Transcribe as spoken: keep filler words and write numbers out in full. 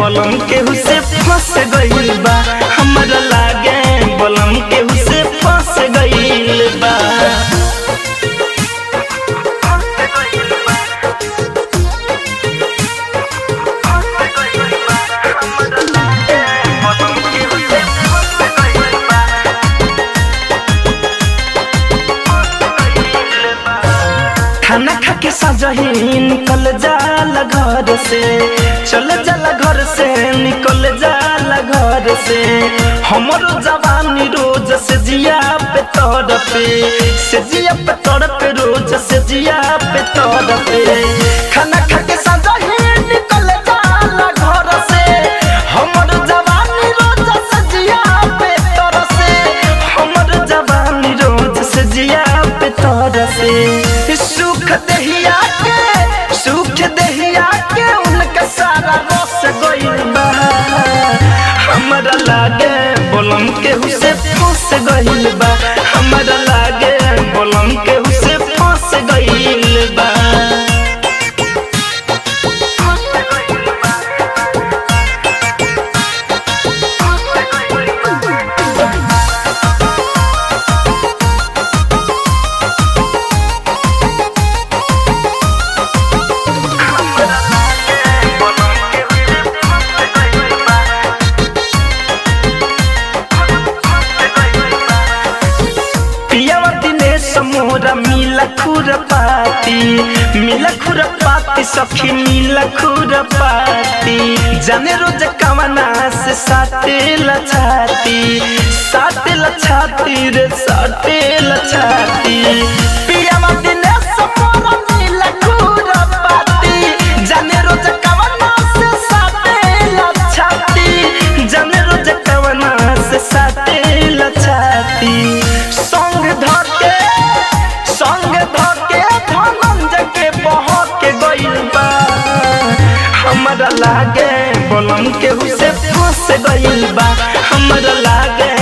बलम के हुसे फंस गइल बा हमरा लागे बलम के हुसे फंस गइल बा खाना खा के सजही निकल जाला घर से चल जाला घर से निकल जाला घर से हमरो जवानी रोज से जिया पे तोड़ पे से जिया पे तोड़ पे रोज से जिया पे तोड़ पे खाना खा के सजही निकल जाला घर से हमरो जवानी रोज से जिया पे तोड़ से हमरो जवानी रोज से जिया पे तोड़ से सुख दहिया के सुख दहिया के उनका सारा रस गइल बा हमरा लागे बलम के हुसे फंस गइल बा हमरा लागे बलम के हुसे फंस गइल बा मोरा मिला खुरपाती मिला खुरपाती सखी मिला खुरपाती जाने रोज कवना से साटे लछाती साटे लछाती रे साटे लछाती पियावा दिने मोरा मिला खुरपाती जाने रोज कवना से साटे लछाती जाने रोज कवना से साटे लछाती संग धके संग धके धनंजय के बहक के गइल बा हमरा लागे बलम के हुसे फंस गइल बा हमरा लागे